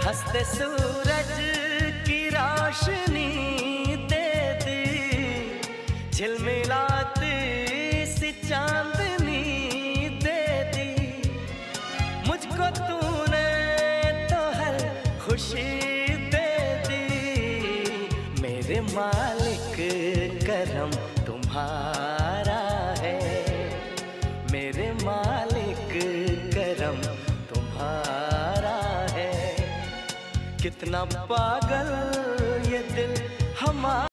हंसते सूरज की रोशनी दे दी, झिलमिलाती सी चांदनी दे दी। मुझको तूने तो हर खुशी दे दी। मेरे मालिक करम तुम्हारा है, मेरे मालिक करम तुम्हारा है। कितना पागल ये दिल हमारा।